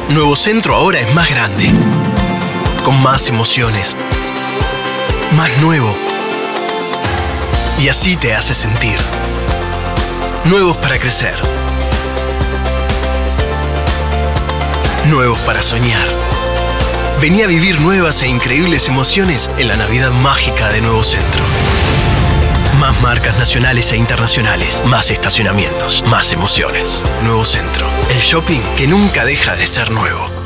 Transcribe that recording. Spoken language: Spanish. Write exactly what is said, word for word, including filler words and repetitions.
Nuevo Centro ahora es más grande, con más emociones, más nuevo. Y así te hace sentir. Nuevos para crecer. Nuevos para soñar. Vení a vivir nuevas e increíbles emociones en la Navidad mágica de Nuevo Centro. Más marcas nacionales e internacionales, más estacionamientos, más emociones. Nuevo Centro, el shopping que nunca deja de ser nuevo.